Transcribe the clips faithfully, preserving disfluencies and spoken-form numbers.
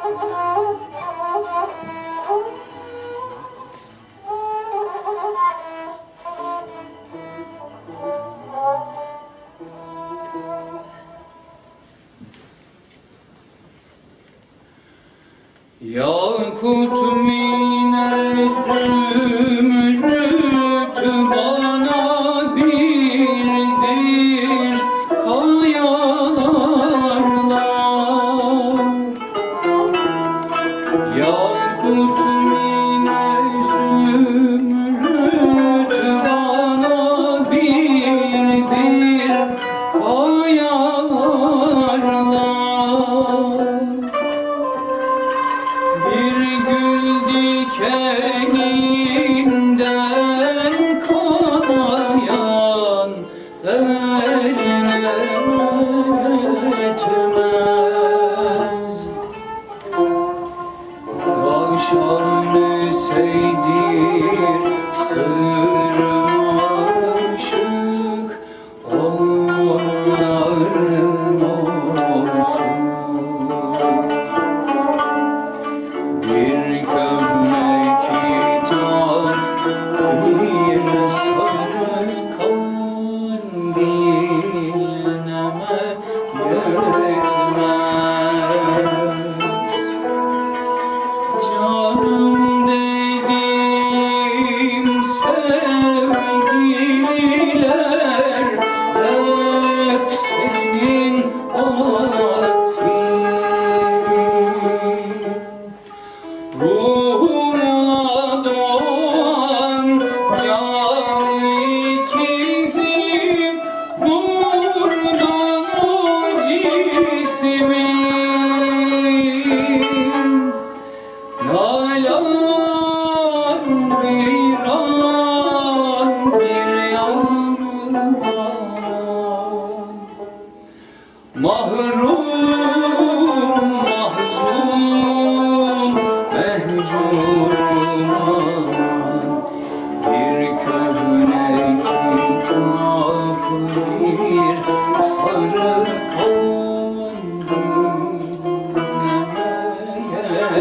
Yakut mine zümrüt bana birdir kayalarla. Yakut mine zümrüt bana birdir kayalarla. Dikeninden kanayan eline etmez. Yaşanı seydir sırmaşık onların olsun. Bir gömlek kitap, bir sarı kandilneme yetmez. Canım dediğim sevgililer hep senin aksin. Ruhumla doğan can ikizim, nurdan o cismim. Nalan bir an bir yanıma, mahrum mahzun mehcuruma. Bir köhne kitap, bir sarı kandilneme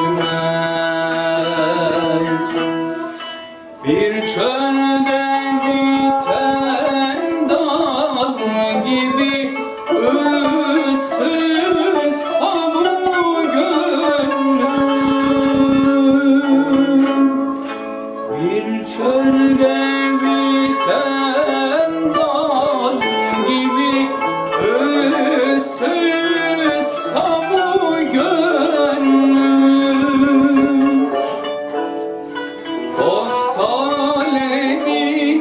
yetmez. Bir çölde biten dal gibi ıssızsam gönlüm. Bir çölde biten dal gibi ıssızsam gönlüm. Postalenin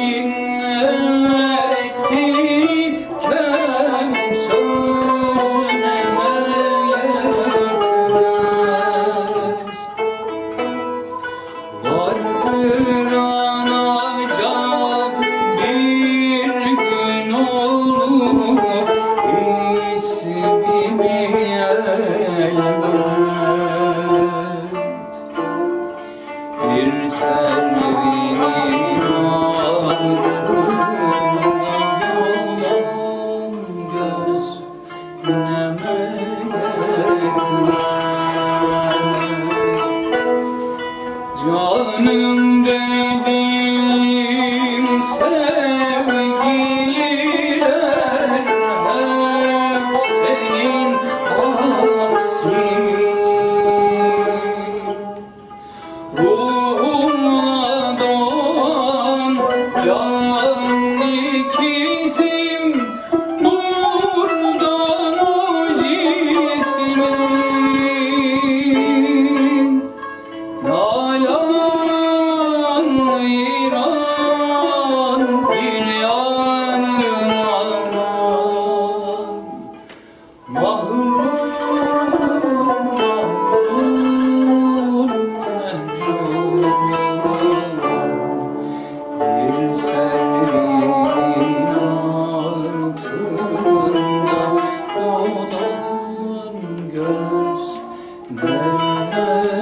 inlettikken sözleme yetmez. Vardır anacak bir gün olup ismimi elbet. Bir servinin altında yolan göz neme yetmez. Canım dediğim sevgililer hep senin aksin. Ruhumla doğan can ikizim, nurdan o cismim. Nalan viran bir yanım aman, mahrum mahzun mehcuruma. Bir servinin altında dolan göz neme